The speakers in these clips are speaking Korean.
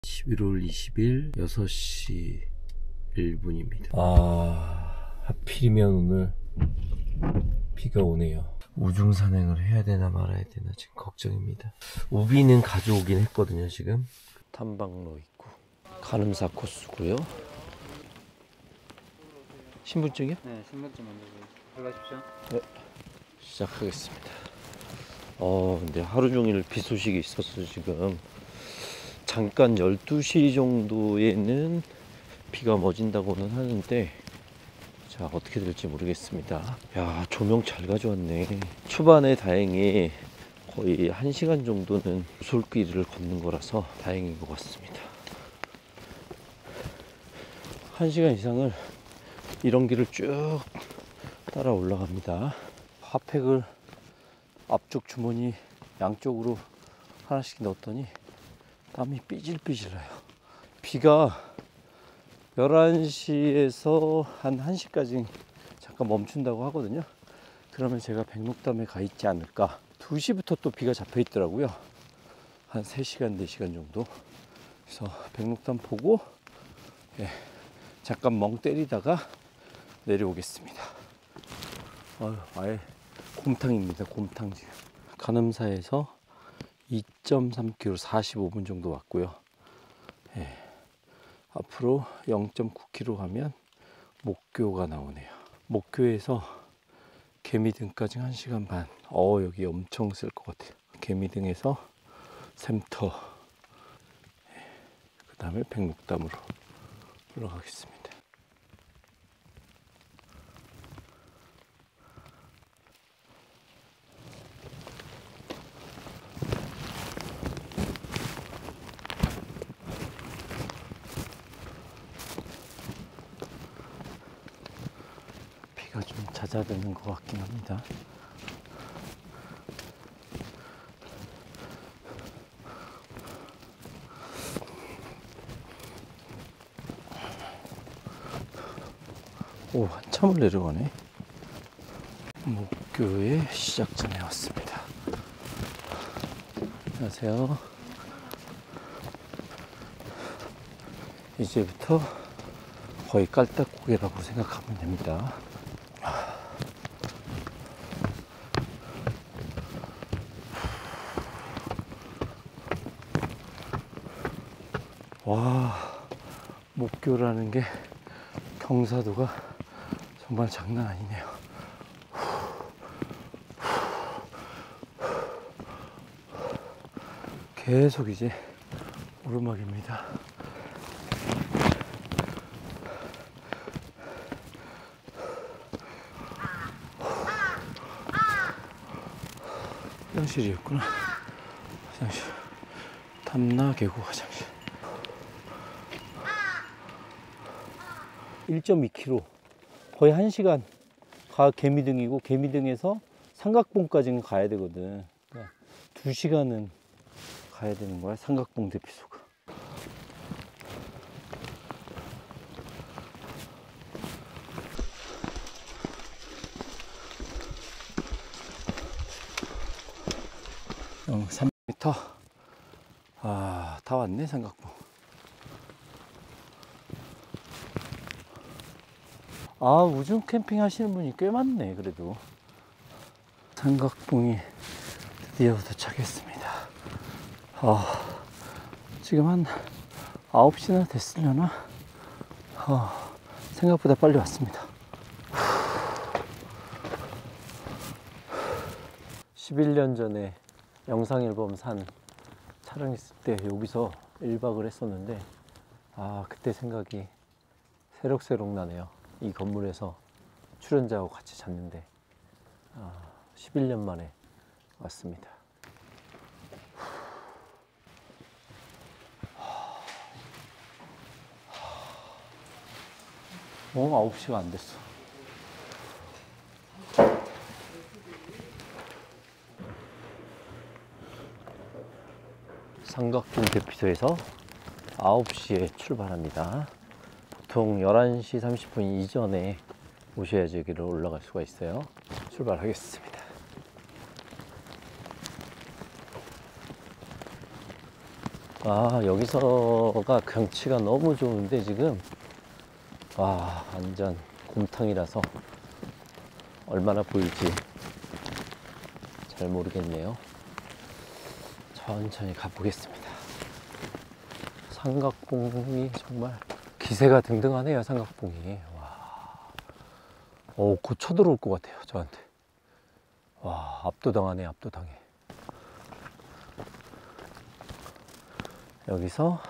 11월 20일 6시 1분입니다. 하필이면 오늘 비가 오네요. 우중산행을 해야 되나 말아야 되나 지금 걱정입니다. 우비는 가져오긴 했거든요. 지금 탐방로 있고 가늠사 코스고요. 신분증이요? 네, 신분증 먼저 들어가십시오. 네, 시작하겠습니다. 근데 하루 종일 비 소식이 있어서 지금 잠깐 12시 정도에는 비가 멎은다고는 하는데 자, 어떻게 될지 모르겠습니다. 야, 조명 잘 가져왔네. 초반에 다행히 거의 1시간 정도는 솔길을 걷는 거라서 다행인 것 같습니다. 1시간 이상을 이런 길을 쭉 따라 올라갑니다. 핫팩을 앞쪽 주머니 양쪽으로 하나씩 넣었더니 땀이 삐질삐질 나요. 비가 11시에서 한 1시까지 잠깐 멈춘다고 하거든요. 그러면 제가 백록담에 가 있지 않을까. 2시부터 또 비가 잡혀 있더라고요. 한 3시간, 4시간 정도. 그래서 백록담 보고 잠깐 멍 때리다가 내려오겠습니다. 아예 곰탕입니다. 곰탕 지금. 가늠사에서 2.3km 45분 정도 왔고요. 앞으로 0.9km 가면 목교가 나오네요. 목교에서 개미등까지 1시간 반. 여기 엄청 쓸 것 같아요. 개미등에서 샘터, 그 다음에 백록담으로 올라가겠습니다. 비가 좀 잦아드는 것 같긴 합니다. 오, 한참을 내려가네. 목교의 시작점에 왔습니다. 안녕하세요. 이제부터 거의 깔딱고개라고 생각하면 됩니다. 와, 목교라는 게 경사도가 정말 장난 아니네요. 계속 이제 오르막입니다. 화장실이었구나. 화장실. 탐나 계곡 화장실. 1.2km. 거의 1시간 가 개미등이고, 개미등에서 삼각봉까지는 가야 되거든. 그러니까 2시간은 가야 되는 거야, 삼각봉 대피소가. 어, 3m. 다 왔네, 삼각봉. 우중 캠핑 하시는 분이 꽤 많네. 그래도 삼각봉이 드디어 도착했습니다. 지금 한 9시나 됐으려나? 생각보다 빨리 왔습니다. 11년 전에 영상앨범 산 촬영했을 때 여기서 1박을 했었는데 그때 생각이 새록새록 나네요. 이 건물에서 출연자하고 같이 잤는데 11년 만에 왔습니다. 9시가 안 됐어. 삼각봉 대피소에서 9시에 출발합니다. 보통 11시 30분 이전에 오셔야지 여기를 올라갈 수가 있어요. 출발하겠습니다. 아, 여기서가 경치가 너무 좋은데 지금 와, 완전 곰탕이라서 얼마나 보일지 잘 모르겠네요. 천천히 가보겠습니다. 삼각봉이 정말 기세가 등등하네요. 삼각봉이. 와, 곧 쳐들어올 것 같아요, 저한테. 와, 압도당하네, 압도당해. 여기서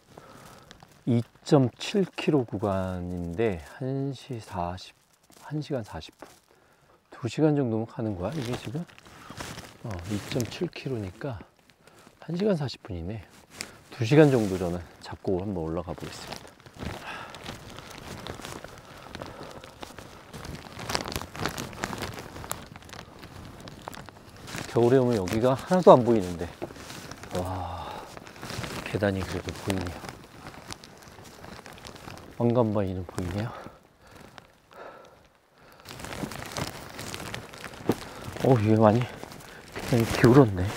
2.7km 구간인데 1시간 40분 2시간 정도면 가는 거야 이게 지금? 2.7km니까 1시간 40분이네 2시간 정도 저는 잡고 한번 올라가 보겠습니다. 겨울에 오면 여기가 하나도 안 보이는데 와, 계단이 그래도 보이네요. 왕관바위는 보이네요. 이게 많이 계단이 기울었네.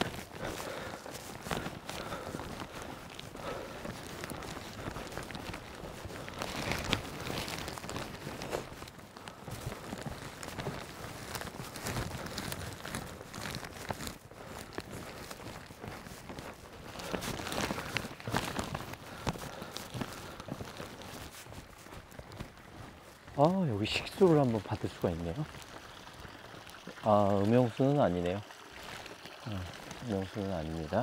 여기 식수를 한번 받을 수가 있네요. 음용수는 아니네요. 음용수는 아닙니다.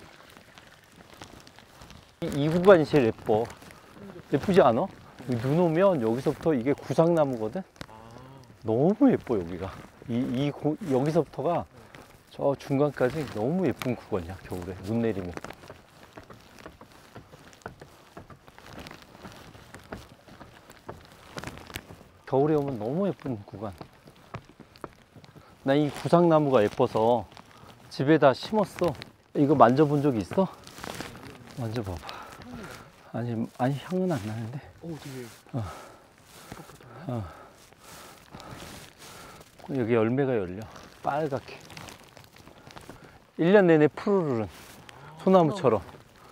이 구간이 제일 예뻐. 예쁘지 않아? 눈 오면 여기서부터 이게 구상나무거든? 너무 예뻐, 여기가. 여기서부터가 저 중간까지 너무 예쁜 구간이야, 겨울에. 눈 내리면. 겨울에 오면 너무 예쁜 구간. 나 이 구상나무가 예뻐서 집에다 심었어. 이거 만져본 적 있어? 만져봐봐. 아니 향은 안 나는데. 되게. 여기 열매가 열려. 빨갛게. 1년 내내 푸르르른 소나무처럼.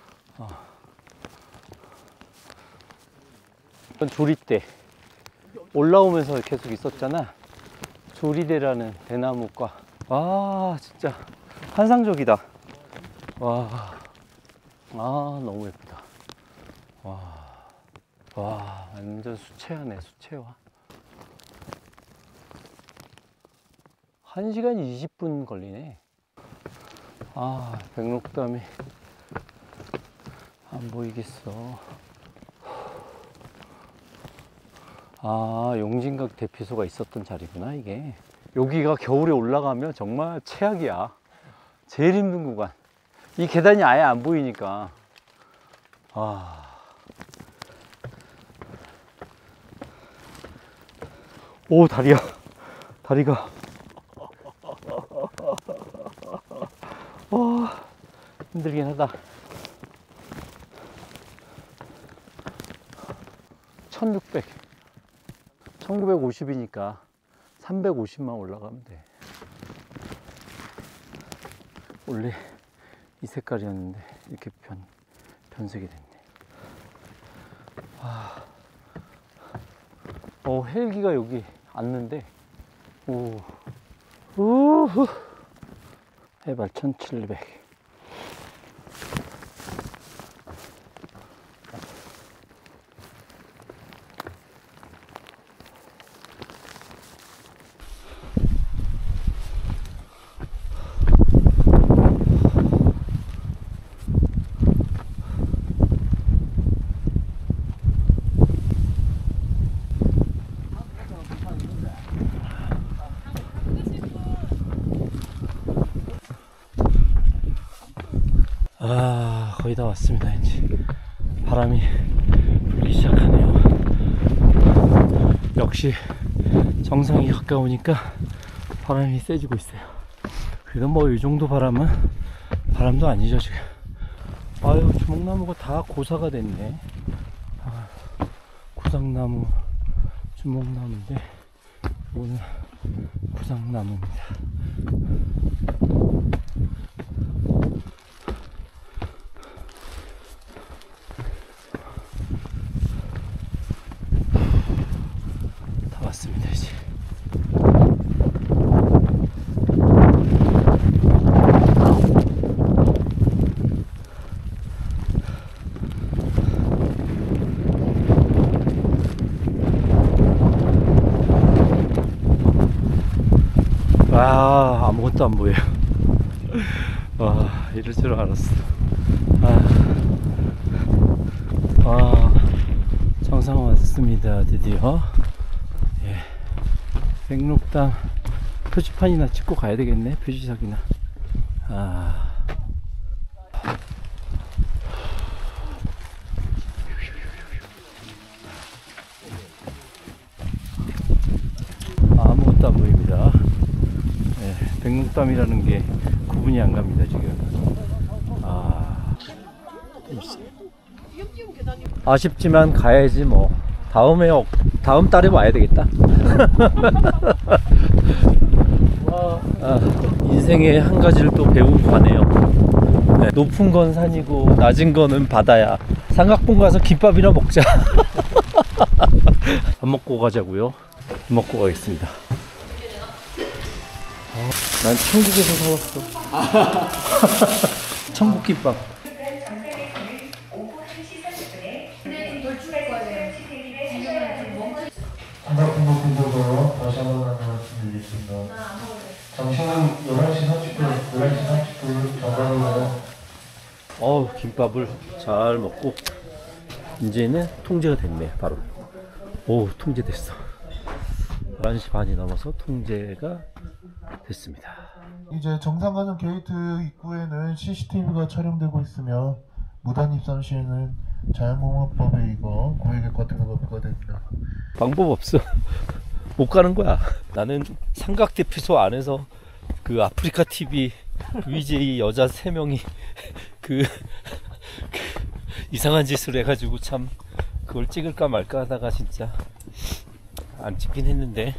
이건 조리대. 올라오면서 계속 있었잖아. 조리대라는 대나무과. 와, 진짜 환상적이다. 와, 너무 예쁘다. 와, 완전 수채화네, 수채화. 1시간 20분 걸리네. 백록담이 안 보이겠어. 용진각 대피소가 있었던 자리구나, 이게. 여기가 겨울에 올라가면 정말 최악이야. 제일 힘든 구간. 이 계단이 아예 안 보이니까. 오, 다리야. 다리가. 힘들긴 하다. 1600. 1950이니까 350만 올라가면 돼. 원래 이 색깔이었는데 이렇게 변색이 됐네. 헬기가 여기 앉는데. 우후. 해발 1700. 거의 다 왔습니다. 이제 바람이 불기 시작하네요. 역시 정상이 가까우니까 바람이 세지고 있어요. 그래도 뭐 이 정도 바람도 아니죠 지금. 주먹나무가 다 고사가 됐네. 구상나무, 주먹나무인데 이거는 구상나무입니다. 아, 아무것도 안 보여요. 와, 이럴 줄 알았어. 정상 왔습니다. 드디어. 예. 백록당 표지판이나 찍고 가야 되겠네. 표지석이나. 아무것도 안 보입니다. 예, 백록담이라는 게 구분이 안 갑니다, 지금. 아쉽지만 가야지 뭐. 다음 달에 와야 되겠다. 인생의 한 가지를 또 배우고 가네요. 네, 높은 건 산이고 낮은 거는 바다야. 삼각봉 가서 김밥이나 먹자. 밥 먹고 가자고요. 밥 먹고 가겠습니다. 난 천국에서 사왔어. 천국김밥. 삼각공복분들도 다시 한번 말씀드리겠습니다. 당신은 11시 30분 전화로 김밥을 잘 먹고 이제는 통제가 됐네. 바로 통제됐어. 11시 반이 넘어서 통제가 됐습니다. 이제 정상 가는 게이트 입구에는 CCTV가 촬영되고 있으며 무단 입산 시에는 자연공원법에 의거 고액의 과태료가 부과됩니다. 방법 없어. 못 가는 거야. 나는 삼각대피소 안에서 그 아프리카 TV VJ 여자 3명이 그 이상한 짓을 해가지고 참 그걸 찍을까 말까 하다가 진짜 안 찍긴 했는데,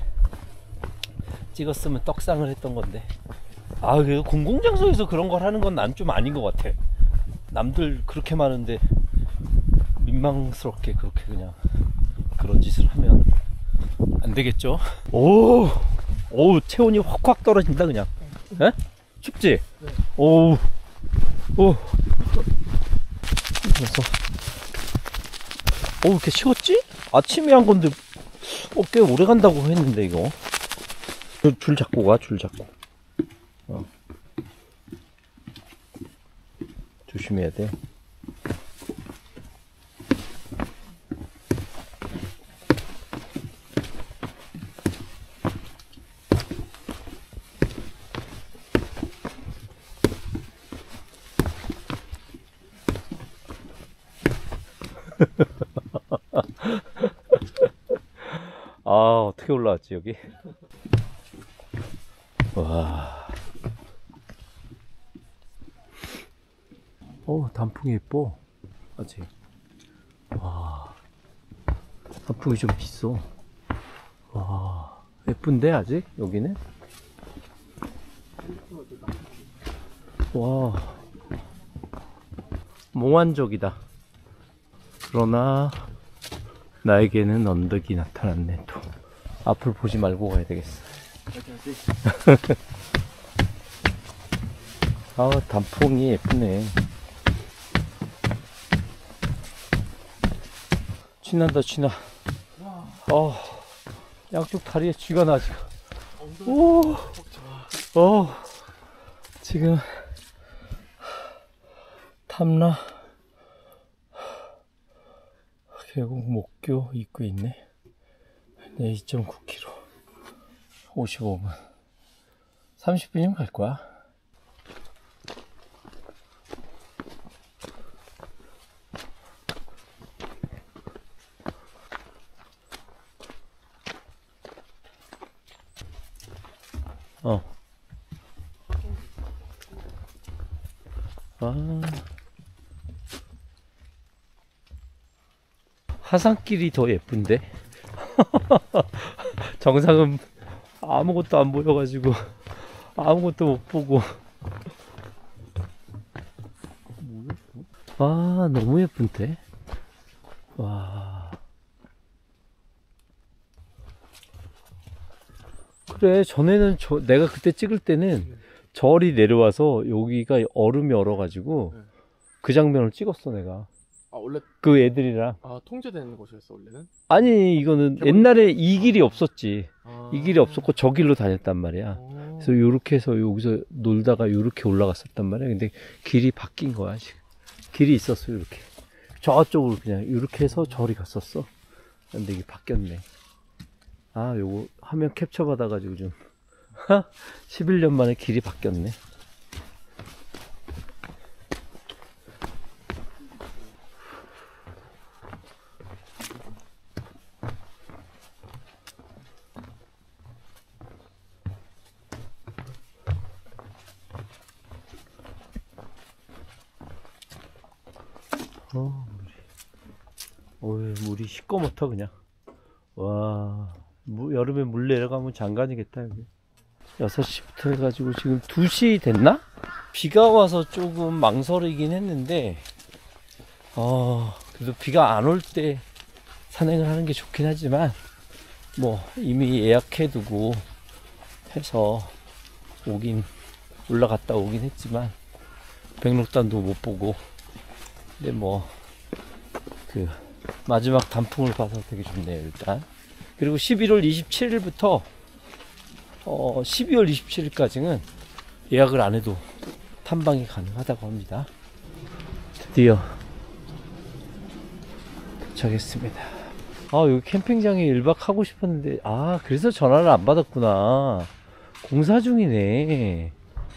찍었으면 떡상을 했던 건데. 그래도 공공장소에서 그런 걸 하는 건 난 좀 아닌 것 같아. 남들 그렇게 많은데 민망스럽게 그렇게 그냥 그런 짓을 하면 안 되겠죠? 체온이 확확 떨어진다 그냥. 에? 춥지? 네. 그래서 이렇게 식었지? 아침에 한 건데 꽤 오래 간다고 했는데 이거. 줄 잡고 가, 줄 잡고. 조심해야 돼. 어떻게 올라왔지 여기? 와. 단풍이 예뻐. 아직. 와. 단풍이 좀 있어. 와. 예쁜데 아직 여기는? 와. 몽환적이다. 그러나 나에게는 언덕이 나타났네. 또 앞을 보지 말고 가야 되겠어. 단풍이 예쁘네. 쥐난다, 쥐나. 양쪽 다리에 쥐가 나, 지금. 지금 탐라 계곡 목교 입구에 있네. 네, 2.9km 55분 30분이면 갈 거야. 하산길이 더 예쁜데? 정상은 아무것도 안 보여가지고 아무것도 못 보고. 너무 예쁜데? 와. 그래, 전에는 내가 그때 찍을 때는 절이 내려와서 여기가 얼음이 얼어가지고 그 장면을 찍었어 내가. 원래 그 애들이랑. 통제되는 곳이었어 원래는? 아니, 이거는 옛날에 이 길이 없었지. 이 길이 없었고 저 길로 다녔단 말이야. 그래서 요렇게 해서 여기서 놀다가 요렇게 올라갔었단 말이야. 근데 길이 바뀐 거야, 지금. 길이 있었어, 요렇게. 저쪽으로 그냥 요렇게 해서 저리 갔었어. 근데 이게 바뀌었네. 아, 요거 화면 캡처 받아가지고 좀 11년 만에 길이 바뀌었네. 물이 시꺼멓다 그냥. 와, 여름에 물 내려가면 장관이겠다 여기. 6시부터 해가지고 지금 2시 됐나? 비가 와서 조금 망설이긴 했는데 그래도 비가 안 올 때 산행을 하는 게 좋긴 하지만 뭐 이미 예약해두고 해서 올라갔다 오긴 했지만 백록단도 못 보고, 근데 뭐 그 마지막 단풍을 봐서 되게 좋네요 일단. 그리고 11월 27일부터 12월 27일까지는 예약을 안 해도 탐방이 가능하다고 합니다. 드디어 도착했습니다. 여기 캠핑장에 1박 하고 싶었는데, 그래서 전화를 안 받았구나. 공사 중이네.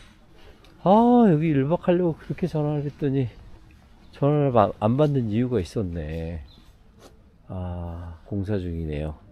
여기 1박 하려고 그렇게 전화를 했더니 전화를 안 받는 이유가 있었네. 공사 중이네요.